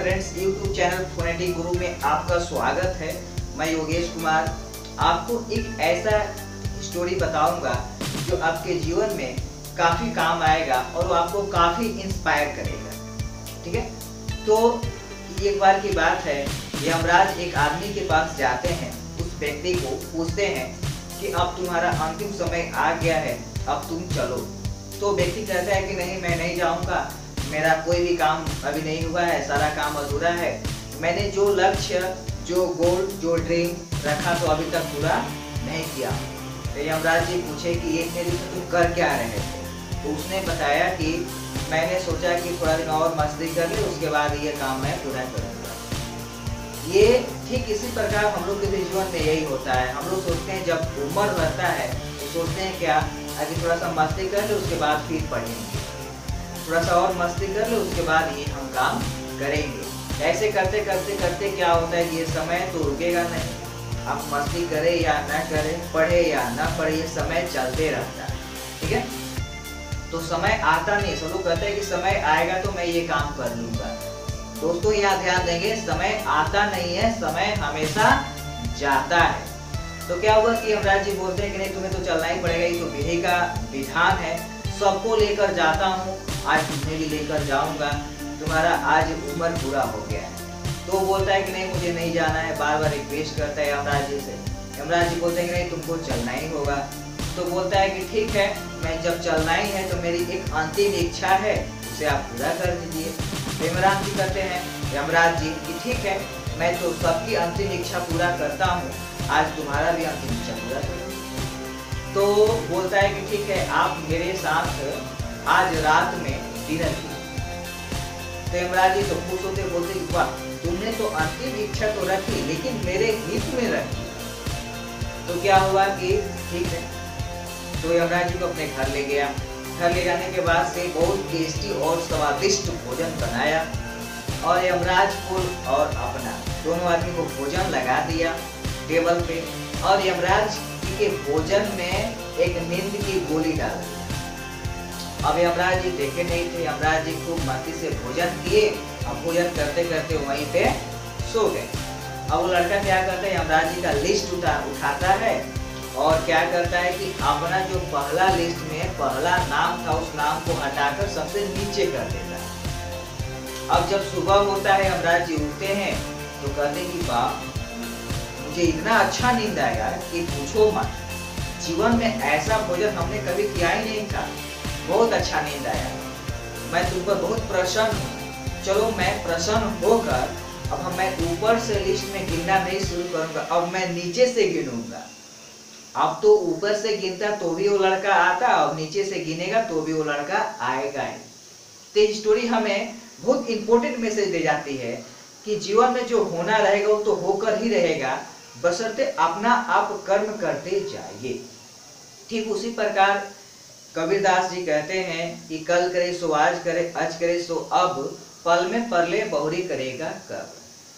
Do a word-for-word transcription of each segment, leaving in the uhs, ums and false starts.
Friends, YouTube channel phonetic गुरु में आपका स्वागत है। मैं योगेश कुमार आपको एक ऐसा स्टोरी बताऊंगा जो आपके जीवन में काफ़ी काम आएगा और वो आपको काफ़ी इंस्पायर करेगा। ठीक है, तो एक बार की बात है, यमराज एक आदमी के पास जाते हैं, उस व्यक्ति को पूछते हैं कि अब तुम्हारा अंतिम समय आ गया है, अब तुम चलो। तो व्यक्ति कहता है कि नहीं, मैं नहीं जाऊंगा, मेरा कोई भी काम अभी नहीं हुआ है, सारा काम अधूरा है। मैंने जो लक्ष्य, जो गोल, जो ड्रीम रखा तो अभी तक पूरा नहीं किया। तो यमराज जी पूछे कि एक दिन से तुम कर क्या रहे थे? तो उसने बताया कि मैंने सोचा कि थोड़ा दिन और मस्ती कर ले, उसके बाद ये काम मैं पूरा करूँगा। ये ठीक इसी प्रकार हम लोग के भी जीवन में यही होता है। हम लोग सोचते हैं जब उम्र रहता है तो सोचते हैं क्या, अभी थोड़ा सा मस्ती कर ले, उसके बाद फिर पढ़ेंगे, थोड़ा सा और मस्ती कर ले, उसके बाद ये हम काम करेंगे। ऐसे करते करते करते क्या होता है कि ये समय तो रुकेगा नहीं। आप मस्ती करें या ना करें, पढ़े या ना पढ़े, ये समय चलते रहता है। ठीक है, तो समय आता नहीं। सब लोग कहते हैं कि समय आएगा तो मैं ये काम कर लूंगा। दोस्तों यहाँ ध्यान देंगे, समय आता नहीं है, समय हमेशा जाता है। तो क्या हुआ कि यमराज जी बोलते हैं कि नहीं, तुम्हें तो चलना ही पड़ेगा, ये तो विधि का विधान है, सबको लेकर जाता हूँ, आज तुम्हें भी लेकर जाऊंगा, तुम्हारा आज उम्र पूरा हो गया है। तो बोलता है कि नहीं, मुझे नहीं जाना है, बार बार रिक्वेस्ट करता है यमराज जी से। यमराज जी बोलते हैं कि नहीं, तुमको चलना ही होगा। तो बोलता है कि ठीक है, मैं जब चलना ही है तो मेरी एक अंतिम इच्छा है, उसे आप पूरा कर दीजिए। तो यमराज जी कहते हैं यमराज जी कि ठीक है, मैं तो सबकी अंतिम इच्छा पूरा करता हूँ, आज तुम्हारा भी अंतिम इच्छा पूरा करूँ। तो बोलता है कि ठीक है, आप मेरे साथ आज रात में डिनर कीजिए। तो यमराज जी तो खुश होते, बोलते कि वाह, तुमने तो अंतिम इच्छा तो रखी, लेकिन मेरे हित में रखी। तो क्या हुआ कि ठीक है, तो यमराज जी को अपने घर ले गया। घर ले जाने के बाद से बहुत टेस्टी और स्वादिष्ट भोजन बनाया और यमराज को और अपना दोनों आदमी को भोजन लगा दिया टेबल पे। और यमराज के भोजन में एक नींद की गोली डाल दी। अब यमराज जी देखे नहीं थे, यमराज जी खूब मस्ती से भोजन किए। अब भोजन करते करते वहीं पे सो गए। अब वो लड़का क्या करता है, यमराज जी का लिस्ट उठा उठाता है और क्या करता है कि अपना जो पहला लिस्ट में पहला नाम था, उस नाम को हटाकर सबसे नीचे कर देता है। अब जब सुबह होता है, यमराज जी उठते हैं तो कहते हैं कि वाह, मुझे इतना अच्छा नींद आया कि पूछो मत। जीवन में ऐसा भोजन हमने कभी किया ही नहीं था, बहुत अच्छा नींद आया, मैं तुम पर बहुत प्रसन्न हूँ। चलो मैं प्रसन्न होकर अब हम मैं ऊपर से लिस्ट में गिनना नहीं शुरू करूंगा, अब मैं नीचे से गिनूंगा। अब तो ऊपर से गिनता तो भी वो लड़का आता, अब नीचे से गिनेगा तो भी वो लड़का आएगा ही। तो स्टोरी हमें बहुत इंपॉर्टेंट मैसेज दे जाती है कि जीवन में जो होना रहेगा वो तो होकर ही रहेगा, बशर्ते अपना आप कर्म करते जाइए। ठीक उसी प्रकार कबीरदास जी कहते हैं कि कल करे सो आज करे, आज करे सो अब, पल में परले बहुरी करेगा कब।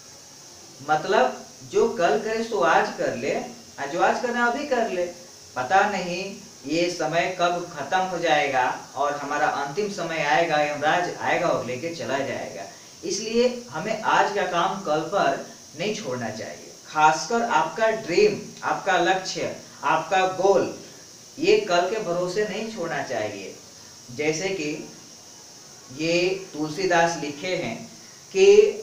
मतलब जो कल करे सो आज कर ले, जो आज करना अभी कर ले। पता नहीं ये समय कब खत्म हो जाएगा और हमारा अंतिम समय आएगा, यमराज आएगा और लेके चला जाएगा। इसलिए हमें आज का काम कल पर नहीं छोड़ना चाहिए। खासकर आपका ड्रीम, आपका लक्ष्य, आपका गोल, ये कल के भरोसे नहीं छोड़ना चाहिए। जैसे कि ये तुलसीदास लिखे हैं कि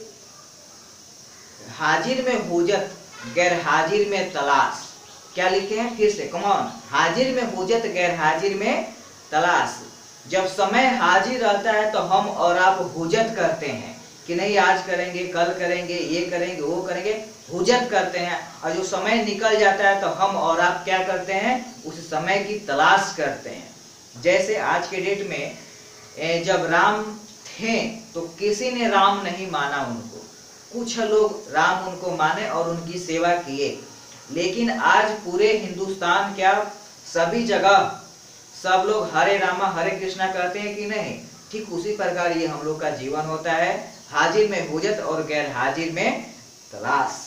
हाजिर में हुजत, गैर हाजिर में तलाश। क्या लिखे हैं फिर से, कमॉन, हाजिर में हुजत, गैर हाजिर में तलाश। जब समय हाजिर रहता है तो हम और आप हुजत करते हैं कि नहीं, आज करेंगे, कल करेंगे, ये करेंगे, वो करेंगे, हुजत करते हैं। और जो समय निकल जाता है तो हम और आप क्या करते हैं, उस समय की तलाश करते हैं। जैसे आज के डेट में जब राम थे तो किसी ने राम नहीं माना उनको, कुछ लोग राम उनको माने और उनकी सेवा किए। लेकिन आज पूरे हिंदुस्तान, क्या सभी जगह सब लोग हरे रामा हरे कृष्णा कहते हैं कि नहीं? ठीक उसी प्रकार ये हम लोग का जीवन होता है, हाजिर में हुजत और गैर हाजिर में तलाश।